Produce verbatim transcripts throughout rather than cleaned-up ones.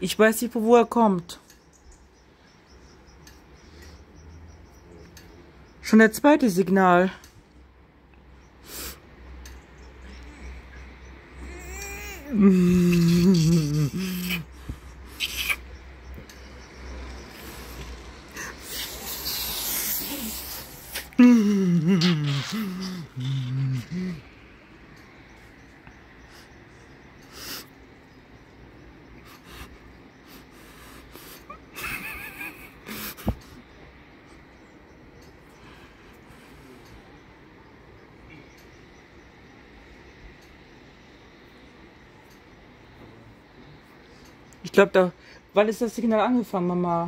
Ich weiß nicht, von wo er kommt. Schon der zweite Signal. Ich glaube, da. Wann ist das Signal angefangen, Mama?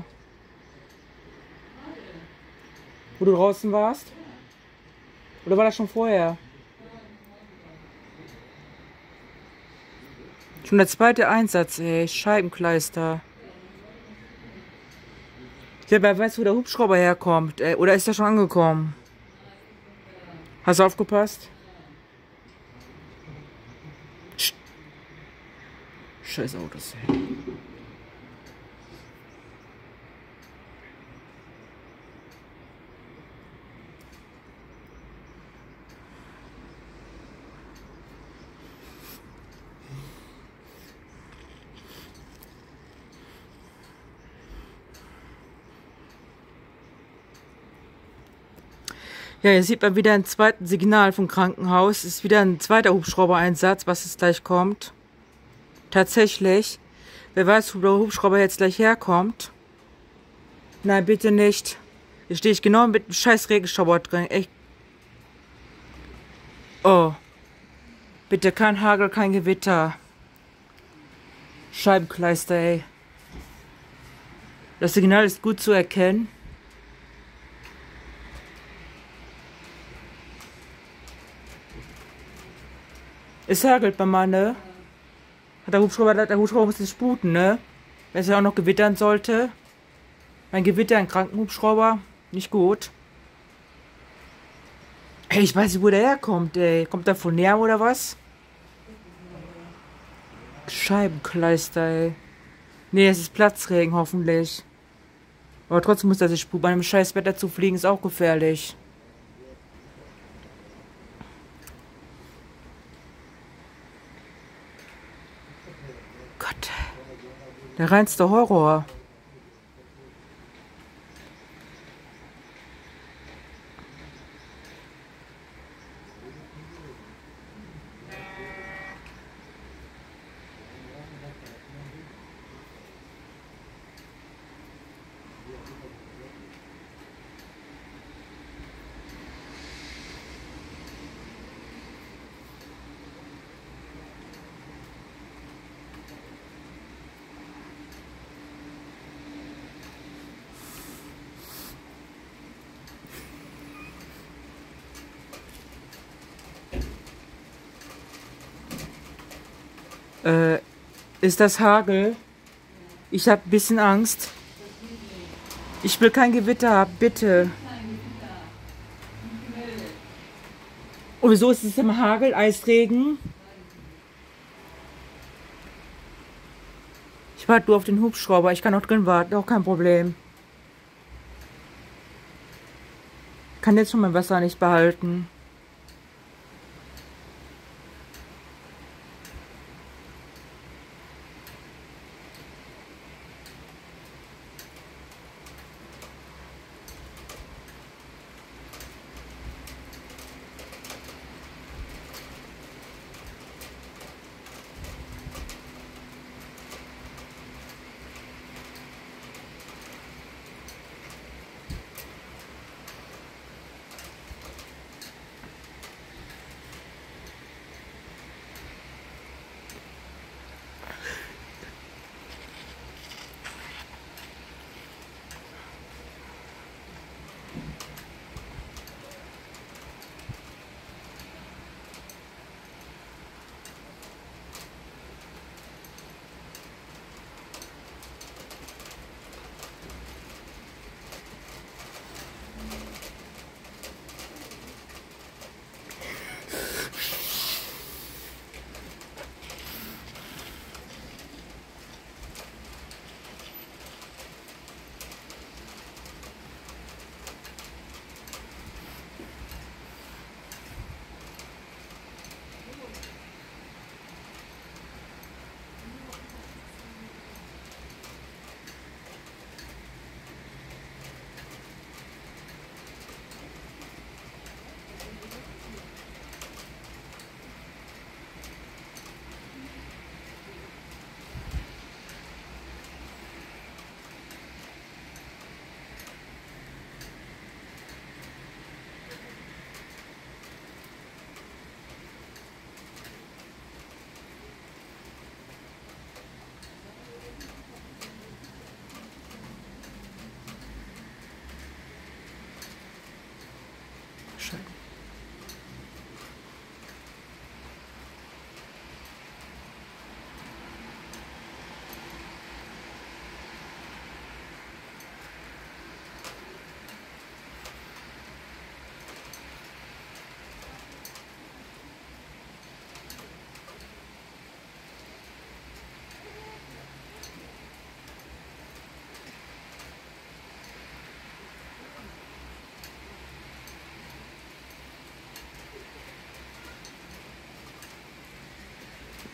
Wo du draußen warst? Oder war das schon vorher? Schon der zweite Einsatz, ey. Scheibenkleister. Ja, wer weiß, wo der Hubschrauber herkommt, ey. Oder ist er schon angekommen? Hast du aufgepasst? Psst. Scheiß Autos, ey. Ja, hier sieht man wieder ein zweites Signal vom Krankenhaus. Ist wieder ein zweiter Hubschrauber-Einsatz, was jetzt gleich kommt. Tatsächlich. Wer weiß, wo der Hubschrauber jetzt gleich herkommt. Nein, bitte nicht. Hier stehe ich genau mit dem scheiß Regenschauer drin. Echt. Oh. Bitte kein Hagel, kein Gewitter. Scheibenkleister, ey. Das Signal ist gut zu erkennen. Es hagelt, Mama, ne? Hat der Hubschrauber, der Hubschrauber muss sich sputen, ne? Wenn es ja auch noch gewittern sollte. Ein Gewitter, ein Krankenhubschrauber. Nicht gut. Ey, ich weiß nicht, wo der herkommt, ey. Kommt der von näher oder was? Scheibenkleister, ey. Nee, es ist Platzregen, hoffentlich. Aber trotzdem muss er sich sputen. Bei einem scheiß Wetter zu fliegen ist auch gefährlich. Gott. Der reinste Horror. Äh, ist das Hagel? Ich habe ein bisschen Angst. Ich will kein Gewitter haben, bitte. Und wieso ist es im Hagel, Eisregen? Ich warte nur auf den Hubschrauber. Ich kann auch drin warten, auch kein Problem. Kann jetzt schon mein Wasser nicht behalten.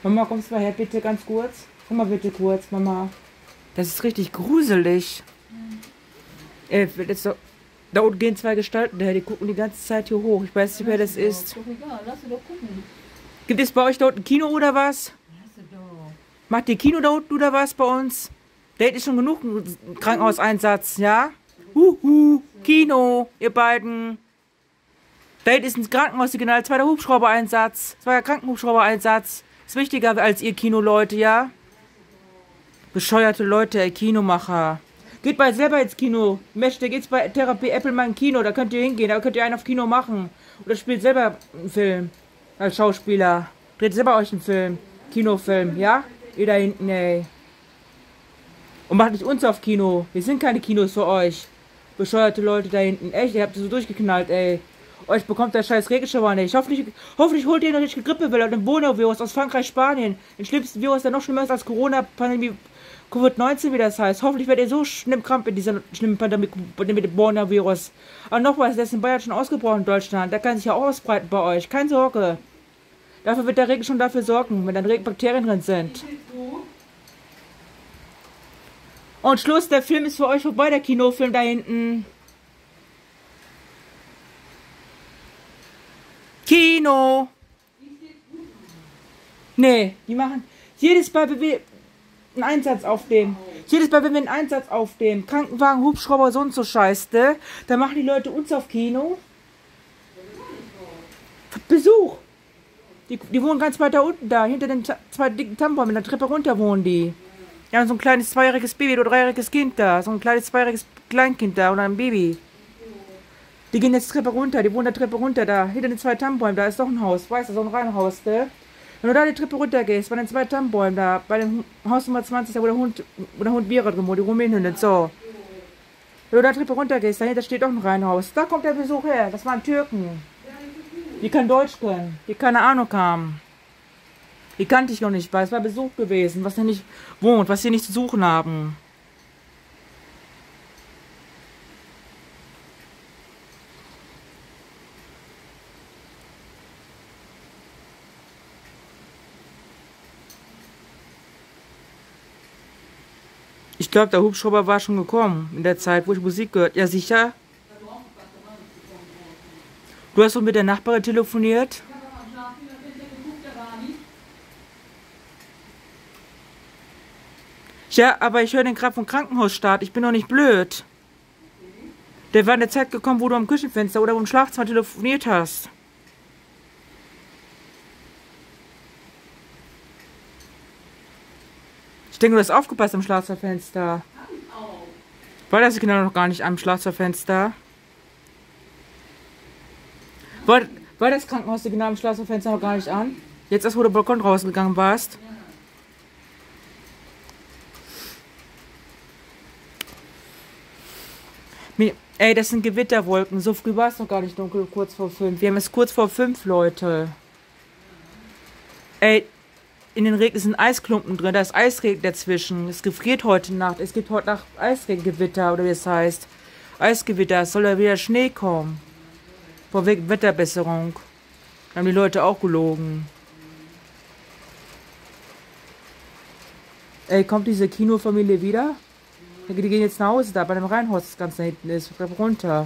Mama, kommst du mal her, bitte, ganz kurz? Komm mal bitte kurz, Mama. Das ist richtig gruselig. Äh, jetzt doch, da unten gehen zwei Gestalten daher, die gucken die ganze Zeit hier hoch. Ich weiß nicht, wer das ist. Doch egal, lass sie doch gucken. Gibt es bei euch da unten Kino oder was? Lass sie doch. Macht ihr Kino da unten oder was bei uns? Da ist schon genug Krankenhauseinsatz, ja? Huhu, Kino, ihr beiden. Da ist ein Krankenhaussignal, zweiter Hubschrauber-Einsatz. Zweiter Krankenhubschrauber-Einsatz. Ist wichtiger als ihr Kino-Leute, ja? Bescheuerte Leute, ey, Kinomacher. Geht bald selber ins Kino. Mensch, da geht's bei Therapie Apple mal ins Kino. Da könnt ihr hingehen, da könnt ihr einen auf Kino machen. Oder spielt selber einen Film. Als Schauspieler. Dreht selber euch einen Film. Kinofilm, ja? Ihr da hinten, ey. Und macht nicht uns auf Kino. Wir sind keine Kinos für euch. Bescheuerte Leute da hinten. Echt, ihr habt so durchgeknallt, ey. Euch bekommt der scheiß Regenschauer nicht. Hoffentlich, hoffentlich holt ihr noch nicht Grippewelle und ein Bono-Virus aus Frankreich, Spanien. Den schlimmsten Virus, der noch schlimmer ist als Corona-Pandemie, Covid neunzehn, wie das heißt. Hoffentlich werdet ihr so schlimm krank mit dieser schlimmen Pandemie mit dem Bono-Virus. Aber noch was, der ist in Bayern schon ausgebrochen in Deutschland. Der kann sich ja auch ausbreiten bei euch. Keine Sorge. Dafür wird der Regen schon dafür sorgen, wenn dann Regenbakterien drin sind. Und Schluss, der Film ist für euch vorbei, der Kinofilm da hinten. Kino! Nee, die machen jedes Mal, wenn wir einen Einsatz aufnehmen, jedes Mal, wenn wir einen Einsatz aufnehmen, Krankenwagen, Hubschrauber, so und so Scheiße, dann machen die Leute uns auf Kino. Besuch! Die, die wohnen ganz weit da unten da, hinter den zwei dicken Tannenbäumen, in der Treppe runter wohnen die. Die haben so ein kleines zweijähriges Baby oder dreijähriges Kind da, so ein kleines zweijähriges Kleinkind da oder ein Baby. Die gehen jetzt Treppe runter, die wohnen der Treppe runter da, hinter den zwei Tannenbäumen, da ist doch ein Haus, weißt du, so ein Reihenhaus, ne? Wenn du da die Treppe runter gehst, bei den zwei Tannenbäumen da, bei dem Haus Nummer zwanzig, da wo der Hund, wo der Hund Mira drin wohnt, die Rumänhündin, so. Wenn du da die Treppe runter gehst, dahinter steht doch ein Reihenhaus, da kommt der Besuch her, das waren Türken. Die kein Deutsch können, die keine Ahnung haben. Die kannte ich noch nicht, weil es war Besuch gewesen, was hier nicht wohnt, was hier nicht zu suchen haben. Ich glaube, der Hubschrauber war schon gekommen in der Zeit, wo ich Musik gehört. Ja, sicher. Du hast doch mit der Nachbarin telefoniert? Ja, aber ich höre den gerade vom Krankenhausstart. Ich bin doch nicht blöd. Der war in der Zeit gekommen, wo du am Küchenfenster oder im Schlafzimmer telefoniert hast. Ich denke, du hast aufgepasst am Schlafzimmerfenster. War das genau noch gar nicht am Schlafzimmerfenster? War, war das Krankenhaussignal am Schlafzimmerfenster noch gar nicht an? Jetzt erst, wo du Balkon rausgegangen warst? Ey, das sind Gewitterwolken. So früh war es noch gar nicht dunkel, kurz vor fünf. Wir haben es kurz vor fünf, Leute. Ey, in den Regen sind Eisklumpen drin, da ist Eisregen dazwischen. Es gefriert heute Nacht. Es gibt heute Nacht Eisregengewitter, oder wie es heißt. Eisgewitter, es soll ja wieder Schnee kommen. Vor wegen Wetterbesserung. Da haben die Leute auch gelogen. Ey, kommt diese Kinofamilie wieder? Die gehen jetzt nach Hause, da bei dem Reihenhaus, das ganz da hinten ist, runter.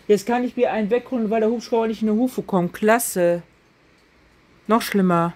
Jetzt kann ich mir einen wegholen, weil der Hubschrauber nicht in die Hufe kommt. Klasse. Noch schlimmer.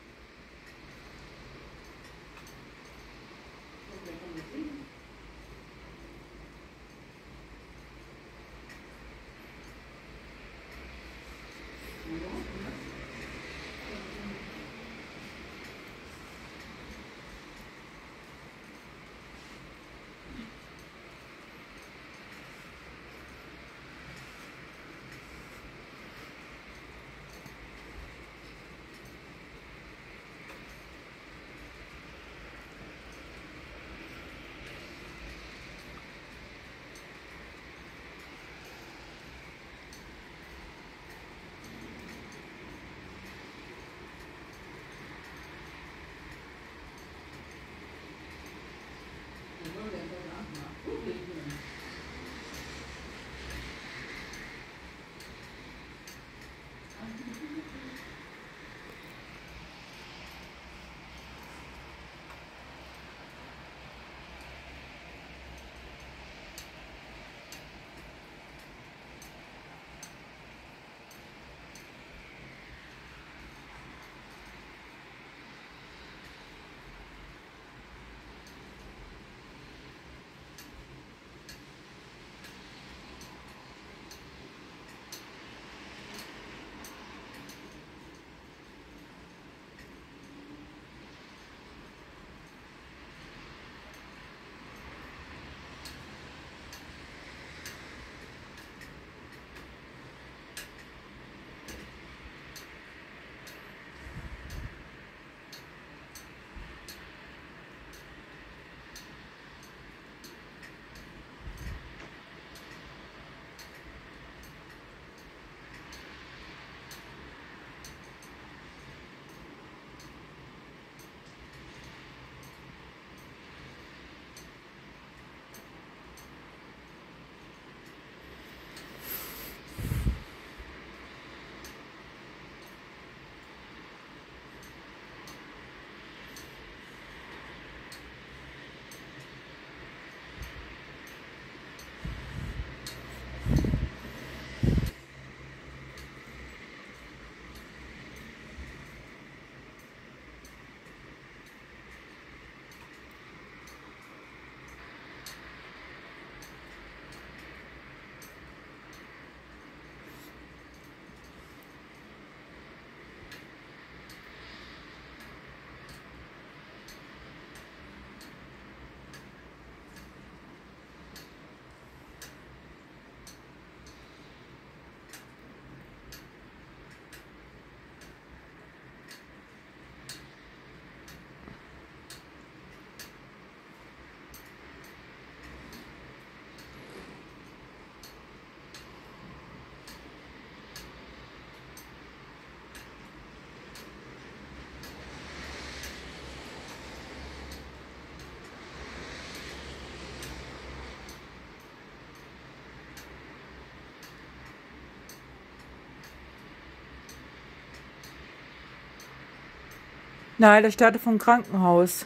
Nein, der startet vom Krankenhaus.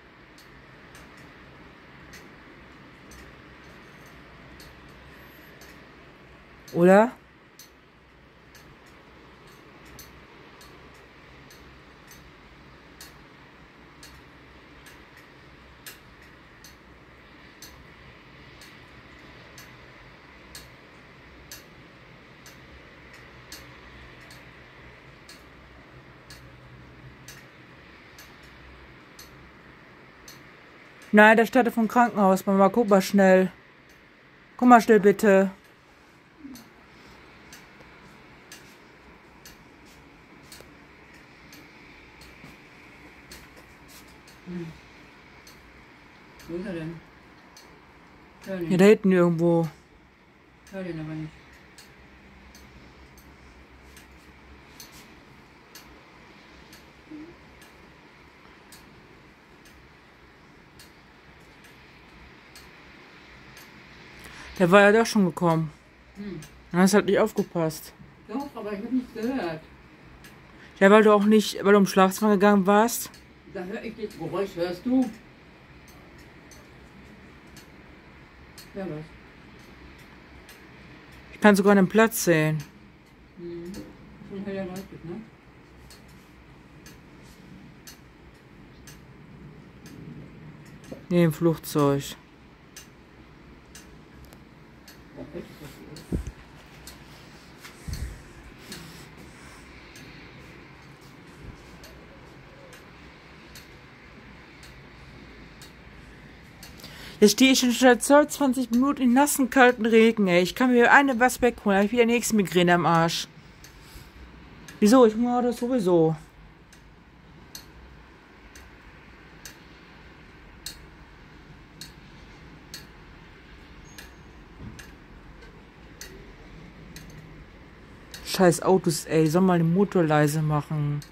Oder? Nein, der startet vom Krankenhaus. Mama, guck mal schnell. Guck mal schnell bitte. Hm. Wo ist er denn? Hör Ja, da hinten irgendwo. Hör den aber nicht. Der war ja doch schon gekommen. Hm. Dann hast du halt nicht aufgepasst. Doch, aber ich habe nichts gehört. Ja, weil du auch nicht, weil du im Schlafzimmer gegangen warst. Da höre ich das Geräusch, hörst du? Ja, was? Ich kann sogar einen Platz sehen. Mhm. Schon heller leuchtet, ne? Nee, im Flugzeug. Jetzt stehe ich schon seit zwanzig Minuten in nassen, kalten Regen, ey. Ich kann mir eine was wegholen, habe ich wieder nächste Migräne am Arsch. Wieso? Ich mache das sowieso. Scheiß Autos, ey. Soll mal den Motor leise machen.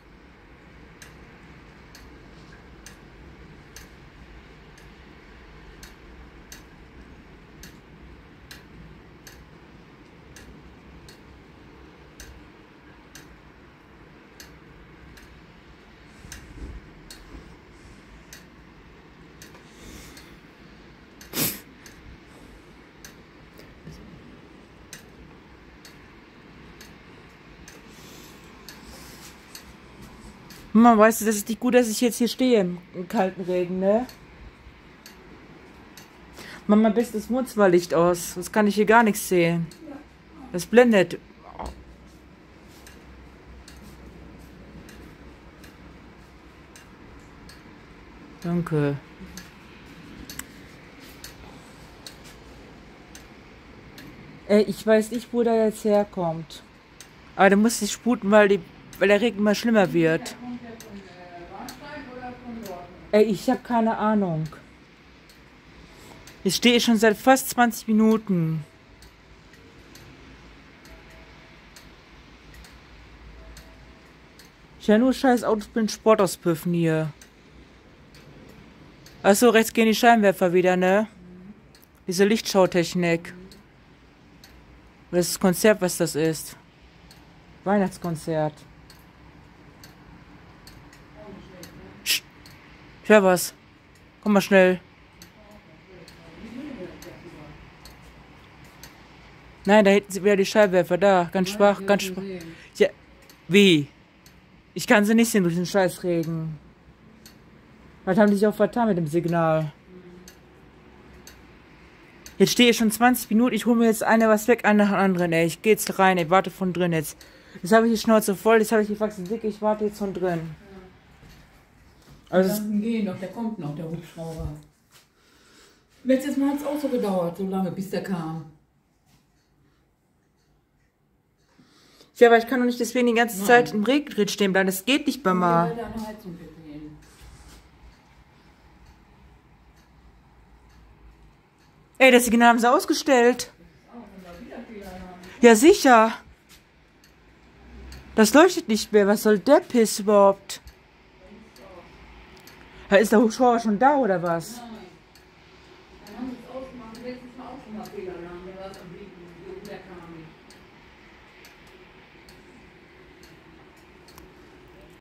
Mama, weißt du, das ist nicht gut, dass ich jetzt hier stehe im, im kalten Regen, ne? Mama, bist das Wohnzimmerlicht aus. Das kann ich hier gar nichts sehen. Das blendet. Danke. Ey, ich weiß nicht, wo der jetzt herkommt. Aber der muss sich sputen, weil, die, weil der Regen immer schlimmer wird. Ey, ich habe keine Ahnung. Jetzt stehe ich schon seit fast zwanzig Minuten. Ich habe nur scheiß Autos, bin Sport auspüffen hier. Achso, rechts gehen die Scheinwerfer wieder, ne? Diese Lichtschautechnik. Das ist das Konzert, was das ist. Weihnachtskonzert. Psst. Ich hör was. Komm mal schnell. Nein, da hinten sind wieder die Scheinwerfer. Da, ganz schwach, ganz schwach. Ja, wie? Ich kann sie nicht sehen durch den Scheißregen. Was haben die sich auch vertan mit dem Signal? Jetzt stehe ich schon zwanzig Minuten, ich hole mir jetzt eine was weg, eine nach der anderen, ey. Ich gehe jetzt rein, ich warte von drin jetzt. Jetzt habe ich die Schnauze voll, jetzt habe ich die Faxen dick, ich warte jetzt von drin. Also es gehen noch, der kommt noch, der Hubschrauber. Letztes Mal hat es auch so gedauert, so lange, bis der kam. Ja, aber ich kann doch nicht deswegen die ganze Nein. Zeit im Regen drin stehen bleiben, das geht nicht, Mama. Ja, deine Heizung wird gehen. Ey, das Signal haben sie ausgestellt. Ja, sicher. Das leuchtet nicht mehr. Was soll der Piss überhaupt? Ist der Hubschrauber schon da, oder was? Nein.